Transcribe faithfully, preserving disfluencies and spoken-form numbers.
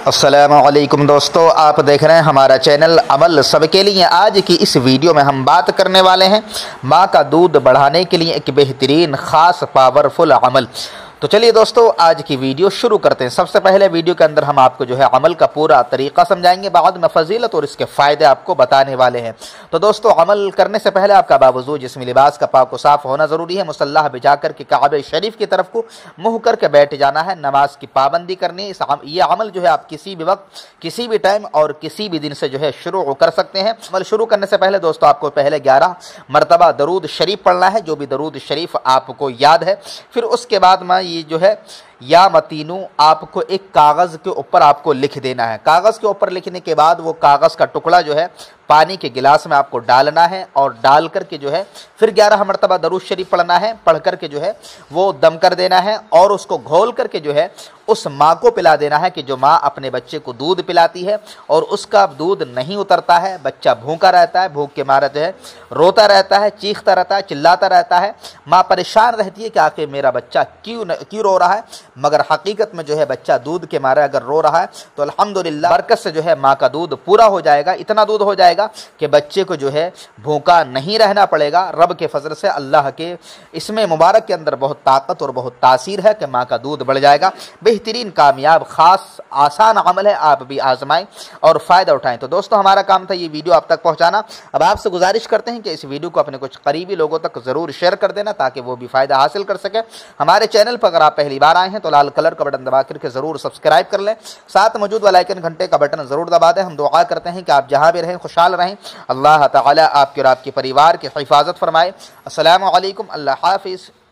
السلام علیکم دوستو، آپ دیکھ رہے ہیں ہمارا چینل عمل سب کے لیے۔ آج کی اس ویڈیو میں ہم بات کرنے والے ہیں ماں کا دودھ بڑھانے کے لیے ایک بہترین خاص پاورفل عمل۔ تو چلیے دوستو آج کی ویڈیو شروع کرتے ہیں۔ سب سے پہلے ویڈیو کے اندر ہم آپ کو جو ہے عمل کا پورا طریقہ سمجھائیں گے، بعد میں فضیلت اور اس کے فائدے آپ کو بتانے والے ہیں۔ تو دوستو عمل کرنے سے پہلے آپ کا باوضو جسمی لباس کا پاک و صاف ہونا ضروری ہے۔ مصلی بجا کر کے کعبہ شریف کی طرف کو منہ کر کے بیٹھ جانا ہے، نماز کی پابندی کرنی ہے۔ یہ عمل جو ہے آپ کسی بھی وقت کسی بھی ٹائم اور کسی بھی دن سے جو ہے شروع کر سکتے ہیں۔ عمل شروع کرنے سے پہلے دوستو آپ کو پہلے گیارہ مرتبہ درود شریف پڑھنا ہے، جو بھی درود شریف آپ کو یاد ہے۔ پھر اس کے بعد میں یہ جو ہے یا متینو آپ کو ایک کاغذ کے اوپر آپ کو لکھ دینا ہے۔ کاغذ کے اوپر لکھنے کے بعد وہ کاغذ کا ٹکڑا جو ہے پانی کے گلاس میں آپ کو ڈالنا ہے، اور ڈال کر کے جو ہے پھر گیارہ مرتبہ درود شریف پڑھنا ہے۔ پڑھ کر کے جو ہے وہ دم کر دینا ہے، اور اس کو گھول کر کے جو ہے اس ماں کو پلا دینا ہے کہ جو ماں اپنے بچے کو دودھ پلاتی ہے اور اس کا دودھ نہیں اترتا ہے، بچہ بھوکا رہتا ہے، بھوک کے مارے جو ہے روتا رہتا ہے، چیختا رہتا ہے، چلاتا رہتا ہے، ماں پریشان رہتی ہے کہ آخر میرا بچہ کیوں کیوں رو رہا ہے، مگر حقیقت میں جو ہے بچہ دودھ کے مارے اگر رو رہا ہے تو الحمدللہ برکت سے جو ہے ماں کا دودھ پورا ہو جائے گا، اتنا دودھ ہو جائے گا کہ بچے کو جو ہے بھوکا نہیں رہنا پڑے گا۔ رب کے فضل سے اللہ کے اس میں مبارک کے اندر بہت طاقت اور بہت تاثیر ہے کہ ماں کا دودھ بڑھ جائے گا۔ بہترین کامیاب خاص آسان عمل ہے، آپ بھی آزمائیں اور فائدہ اٹھائیں۔ تو دوستو ہمارا کام تھا یہ ویڈیو آپ تک پہنچانا۔ اب آپ سے گزارش کرتے ہیں کہ اس ویڈیو کو اپنے کچھ قریبی لوگوں تک ضرور شیئر کر دینا تاکہ وہ بھی فائدہ حاصل کر سکے۔ ہمارے چینل پر اگر آپ پہلی بار آئے ہیں تو لال کلر کا بٹن دبا کر کے ضرور سبسکرائب کر لیں، ساتھ موجود والا آئیکن گھنٹے کا بٹن ضرور دبا دیں۔ ہم دعا کرتے ہیں کہ آپ جہاں بھی رہیں خوشحال رہیں، اللہ تعالی آپ کے اور آپ کے پریوار کی حفاظت فرمائے۔ السلام علیکم، اللہ حافظ۔